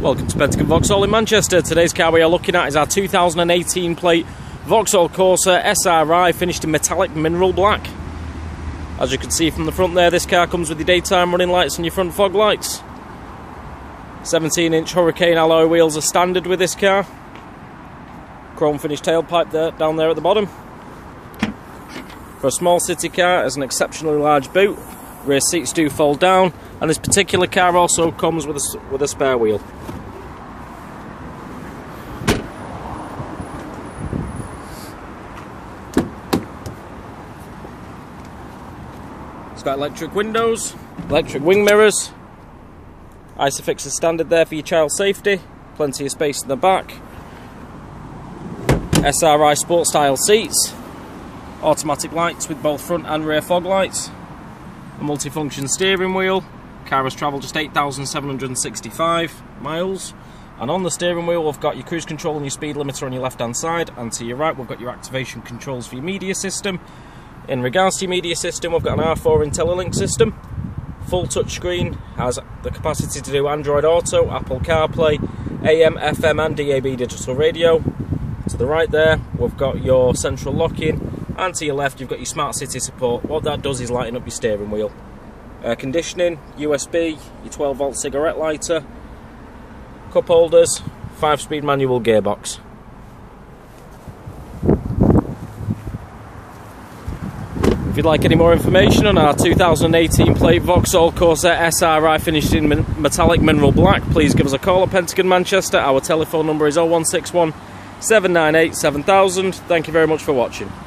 Welcome to Pentagon Vauxhall in Manchester. Today's car we are looking at is our 2018 plate Vauxhall Corsa SRI, finished in metallic mineral black. As you can see from the front there, this car comes with your daytime running lights and your front fog lights. 17-inch Hurricane alloy wheels are standard with this car. Chrome finished tailpipe there, down there at the bottom. For a small city car, it has an exceptionally large boot. Rear seats do fold down, and this particular car also comes with a spare wheel. It's got electric windows, electric wing mirrors, Isofix is standard there for your child safety, plenty of space in the back, SRI sport style seats, automatic lights with both front and rear fog lights, a multifunction steering wheel. Car has travelled just 8,765 miles, and on the steering wheel we've got your cruise control and your speed limiter on your left hand side, and to your right we've got your activation controls for your media system. In regards to your media system, we've got an R4 IntelliLink system, full touchscreen, has the capacity to do Android Auto, Apple CarPlay, AM, FM and DAB digital radio. To the right there we've got your central locking, and to your left you've got your smart city support. What that does is lighten up your steering wheel. Air conditioning, USB, your 12 volt cigarette lighter, cup holders, 5-speed manual gearbox. If you'd like any more information on our 2018 plate Vauxhall Corsa SRI finished in metallic mineral black, please give us a call at Pentagon Manchester. Our telephone number is 0161 798 7000. Thank you very much for watching.